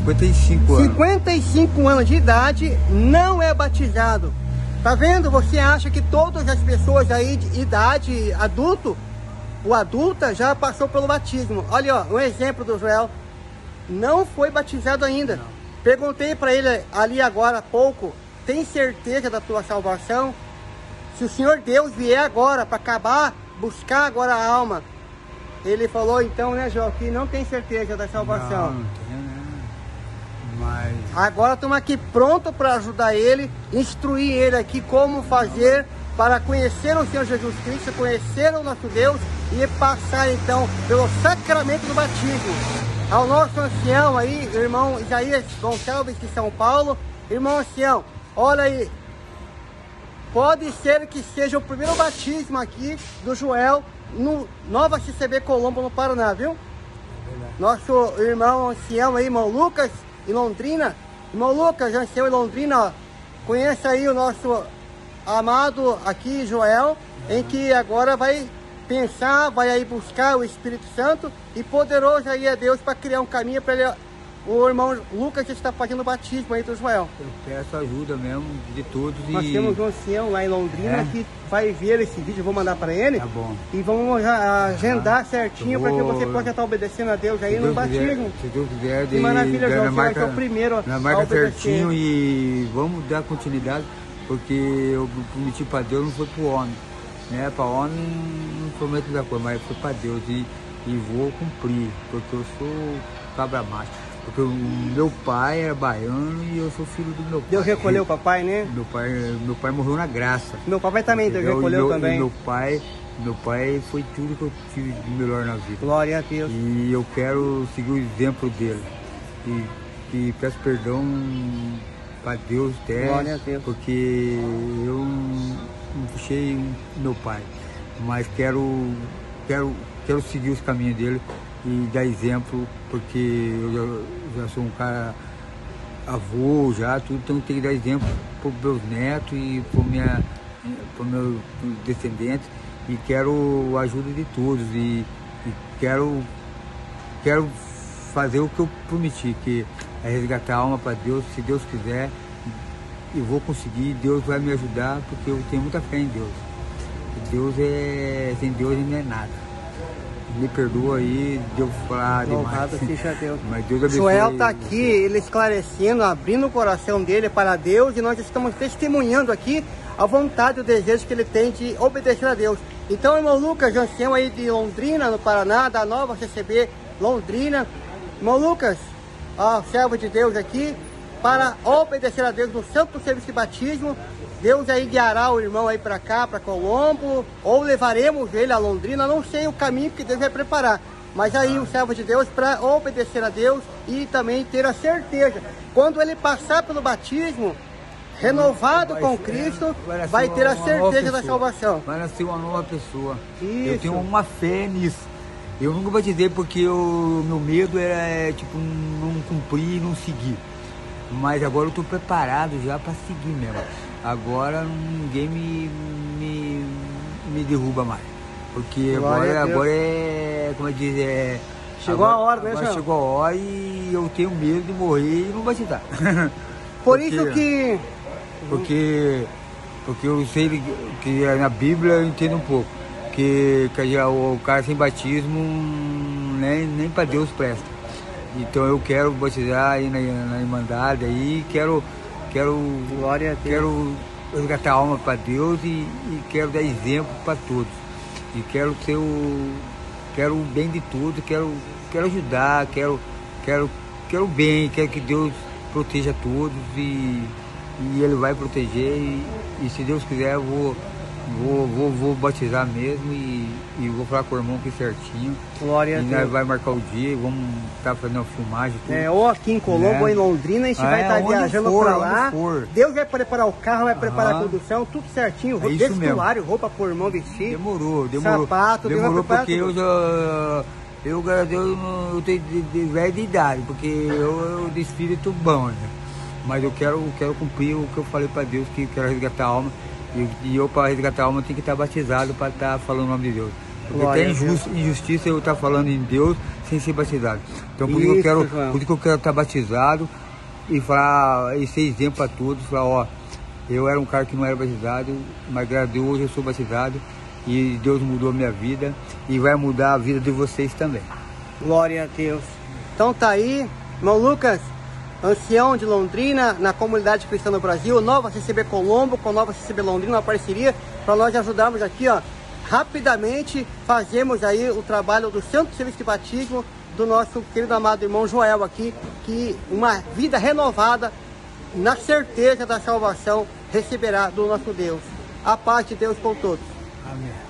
55 anos. 55 anos de idade, não é batizado. Tá vendo? Você acha que todas as pessoas aí de idade adulto, o adulta já passou pelo batismo. Olha, ó, um exemplo do Joel, não foi batizado ainda. Não. Perguntei para ele ali agora há pouco, tem certeza da tua salvação? Se o Senhor Deus vier agora para acabar, buscar agora a alma, ele falou então, né, Joel, que não tem certeza da salvação. Não tem, né? Mas... Agora estamos aqui pronto para ajudar ele, instruir ele aqui como fazer para conhecer o Senhor Jesus Cristo, conhecer o nosso Deus e passar então pelo sacramento do batismo. Ao nosso ancião aí, irmão Isaías Gonçalves de São Paulo, irmão ancião, olha aí, pode ser que seja o primeiro batismo aqui do Joel no Nova CCB Colombo, no Paraná, viu? Nosso irmão ancião aí, irmão Lucas, em Londrina. Irmão Lucas, ancião em Londrina, ó, conheça aí o nosso amado aqui, Joel, em que agora vai pensar, vai aí buscar o Espírito Santo e poderoso aí é Deus para criar um caminho para ele. O irmão Lucas que está fazendo o batismo aí do Joel. Eu peço ajuda mesmo de todos. Nós temos um ancião lá em Londrina que vai ver esse vídeo, eu vou mandar para ele. Tá bom. E vamos agendar certinho para que você possa estar obedecendo a Deus aí no batismo. Se Deus quiser, que maravilha, João, você vai ser o primeiro na marca certinho e vamos dar continuidade, porque eu prometi para Deus, não foi para o homem. Né? Para o homem não prometo da coisa, mas foi para Deus e vou cumprir, porque eu sou cabra macho. Porque o meu pai era baiano e eu sou filho do meu pai. Deus recolheu o papai, né? Meu pai morreu na graça. Meu papai também, Deus recolheu também. Meu pai foi tudo que eu tive de melhor na vida. Glória a Deus. E eu quero seguir o exemplo dele. E peço perdão para Deus até. Glória a Deus. Porque eu não puxei meu pai. Mas quero seguir os caminhos dele e dar exemplo, porque eu já sou um cara avô já, tudo, então tenho que dar exemplo para os meus netos e para os meus descendentes, e quero a ajuda de todos e quero fazer o que eu prometi, que é resgatar a alma para Deus, se Deus quiser, e vou conseguir, Deus vai me ajudar, porque eu tenho muita fé em Deus. Sem Deus ele não é nada. Me perdoa aí, Deus falar demais. Louvado seja Deus. Mas Deus abençoe. Joel está aqui, ele esclarecendo, abrindo o coração dele para Deus, e nós estamos testemunhando aqui a vontade e o desejo que ele tem de obedecer a Deus. Então, irmão Lucas, ancião aí de Londrina, no Paraná, da Nova CCB Londrina. Irmão Lucas, ó, servo de Deus aqui, para obedecer a Deus no santo serviço de batismo. Deus aí guiará o irmão aí para cá, para Colombo, ou levaremos ele a Londrina, não sei o caminho que Deus vai preparar. Mas aí o servo de Deus para obedecer a Deus e também ter a certeza. Quando ele passar pelo batismo, renovado com Cristo, vai ter a certeza da salvação. Vai nascer uma nova pessoa. Isso. Eu tenho uma fé nisso. Eu nunca batizei porque o meu medo era tipo não cumprir e não seguir. Mas agora eu estou preparado já para seguir mesmo. Agora ninguém me derruba mais. Porque agora é, como eu diz, chegou a hora, né, agora chegou a hora e eu tenho medo de morrer e não batizar. Por isso que... Porque eu sei que na Bíblia eu entendo um pouco. Que o cara sem batismo nem para Deus presta. Então eu quero batizar aí na Irmandade aí, quero Glória a Deus. Quero resgatar a alma para Deus e quero dar exemplo para todos. E quero o bem de todos, quero ajudar, quero o bem, quero que Deus proteja todos e Ele vai proteger e se Deus quiser eu vou batizar mesmo e vou falar com o irmão aqui certinho. Glória a Deus. Nós vai marcar o dia, vamos estar fazendo uma filmagem. Tudo. Ou aqui em Colombo, ou em Londrina, a gente vai estar viajando para lá. Deus vai preparar o carro, vai preparar a condução, tudo certinho. Vestuário, roupa pro irmão vestir. Demorou. Sapato, demorou porque eu tenho de velho de idade, porque eu de espírito bom, né? Mas eu quero cumprir o que eu falei para Deus, que eu quero resgatar a alma. E eu, para resgatar a alma, tenho que estar batizado para estar falando o nome de Deus. Porque até injustiça eu estar falando em Deus sem ser batizado. Então por isso que eu quero estar batizado e falar, e ser exemplo para todos, falar, ó, eu era um cara que não era batizado, mas graças a Deus hoje eu sou batizado e Deus mudou a minha vida e vai mudar a vida de vocês também. Glória a Deus. Então tá aí, irmão Lucas, ancião de Londrina, na comunidade cristã no Brasil, Nova CCB Colombo com Nova CCB Londrina, uma parceria para nós ajudarmos aqui, ó, rapidamente fazemos aí o trabalho do Santo Serviço de Batismo do nosso querido amado irmão Joel aqui, que uma vida renovada, na certeza da salvação, receberá do nosso Deus. A paz de Deus com todos. Amém.